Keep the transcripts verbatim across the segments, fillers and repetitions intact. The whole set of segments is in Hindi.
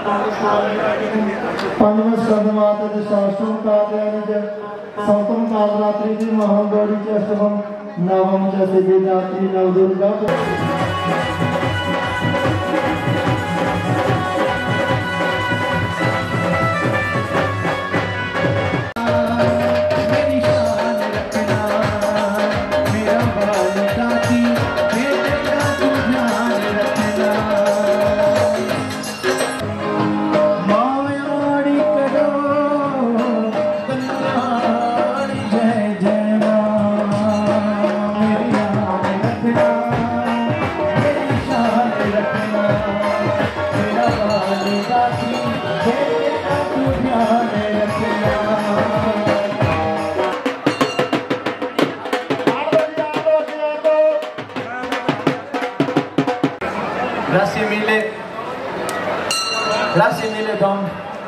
पंचम स्कंदमात शास्त्रम काव्यानिज सप्तम कालरात्रि दी महम गौरी च अष्टमम नवम च Siddhidatri Navdurga. Grazie mille, grazie mille Don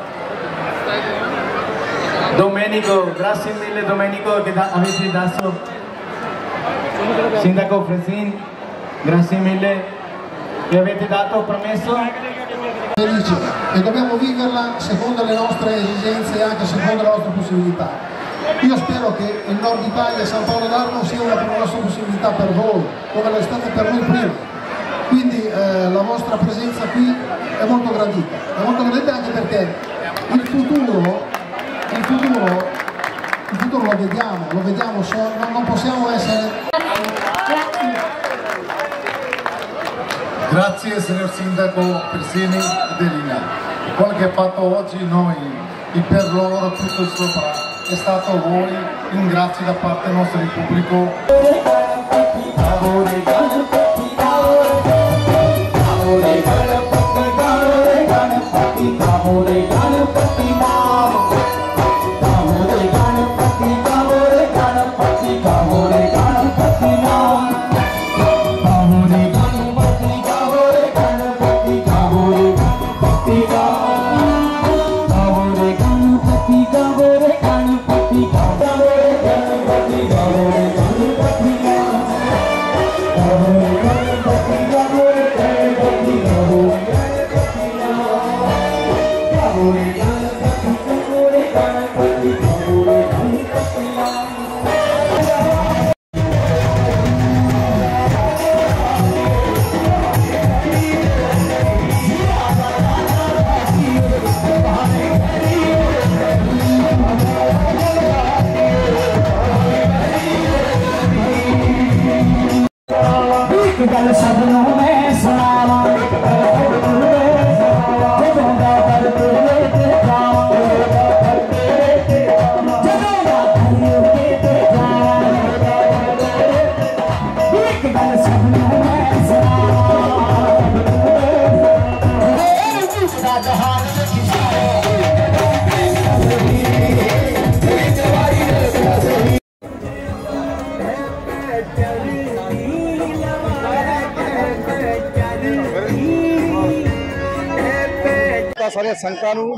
Domenico, grazie mille Domenico che da, avete dato. Sindaco Fresin, grazie mille che avete dato permesso. Felice e dobbiamo viverla secondo le nostre esigenze e anche secondo le nostre possibilità. Io spero che il Nord Italia e San Paolo d'Arno sia una grossa possibilità per voi, come lo è stata per noi prima. Quindi eh, la vostra presenza qui è molto gradita, è molto gradita anche perché il futuro, il futuro, il futuro lo vediamo, lo vediamo, so, non, non possiamo essere... Grazie signor Sindaco Persini Delina. Quello che ha fatto oggi noi e per loro tutto sopra è stato voi, un grazie da parte nostra del pubblico. सारे संगतां नूं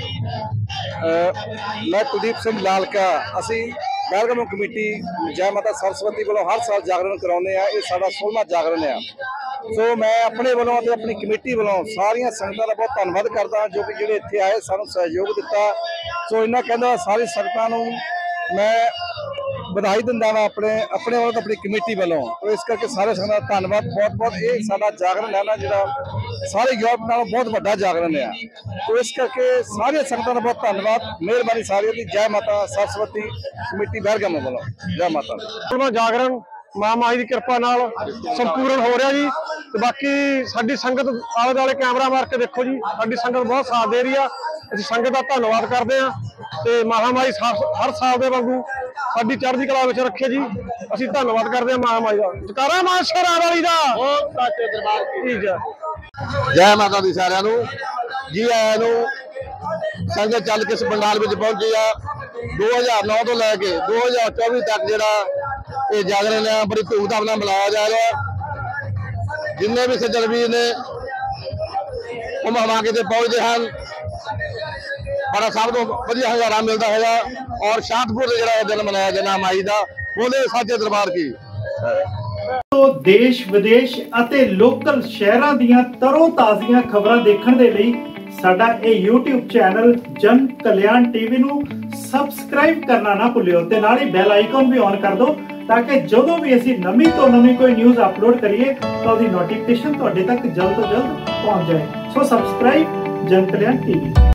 मैं कुलदीप सिंह लालका असी बैलगाम कमेटी जय माता सरस्वती वालों हर साल जागरण कराने ये साडा सोलहवां जागरण है। सो मैं अपने वालों ते अपनी कमेटी वालों सारिया संगतां दा बहुत धन्नवाद करदा जो कि जिहड़े इत्थे आए सानूं सहयोग दिता। सो इन्हां कहंदा सारी संगतां नूं मैं बधाई दिंदा वा अपने अपने वालों अपनी कमेटी वालों। तो इस करके सारे संगतां दा धन्नवाद बहुत बहुत। ये साडा जागरण है ना जिहड़ा सारे यूरोप नालों बहुत बड़ा जागरण है। तो इस करके सारे संगतां दा बहुत धन्नवाद, मेहरबानी सारियों की। जय माता सरस्वती कमेटी बैलगाम वालों जय माता। जागरण मां माई की कृपा नाल संपूर्ण हो रहा जी। तो बाकी साडी संगत आले दुआले कैमरा मार के देखो जी, साडी संगत बहुत साथ दे रही है। असीं संगत का धन्नवाद करते हैं तो महामाई हर साल के वांगू साडी चढ़दी कला विच रखे जी। असीं धन्नवाद करते हैं महामाई का। जकारा मां शेरां वाली दा ठीक है। जय माता दी सारिआं नूं जी आयां नूं। संगत चल के इस पंडाल में पहुंची आ दो हज़ार नौ तो लैके दो हज़ार चौबीस तक जिहड़ा ये जागरण है बड़ी धूमधाम नाल मनाया जा रहा है। जिन्ने भी सज्जन वीर ने वो मौके ते पहुंचते हैं, बड़ा सब तो वधिया हज़ारा मिलता है। और शाहपुर से जिहड़ा दिन मनाया जाना माई का बोले साचे दरबार की। तो देश विदेश ਅਤੇ लोकल शहरों दीयां तरो ताज़ियां खबरां देखण दे लई ਸਾਡਾ ਇਹ YouTube ਚੈਨਲ ਜਨ ਕਲਿਆਣ ਟੀਵੀ ਨੂੰ ਸਬਸਕ੍ਰਾਈਬ ਕਰਨਾ ਨਾ ਭੁੱਲਿਓ ਤੇ ਨਾਲ ਹੀ ਬੈਲ ਆਈਕਨ ਵੀ ਔਨ ਕਰ ਦਿਓ ਤਾਂ ਕਿ ਜਦੋਂ ਵੀ ਅਸੀਂ ਨਵੀਂ ਤੋਂ ਨਵੀਂ ਕੋਈ ਨਿਊਜ਼ ਅਪਲੋਡ ਕਰੀਏ ਤਾਂ ਉਹਦੀ ਨੋਟੀਫਿਕੇਸ਼ਨ ਤੁਹਾਡੇ ਤੱਕ ਜਲਦ ਤੋਂ ਜਲਦ ਪਹੁੰਚ ਜਾਏ। ਸੋ ਸਬਸਕ੍ਰਾਈਬ ਜਨ ਕਲਿਆਣ ਟੀਵੀ।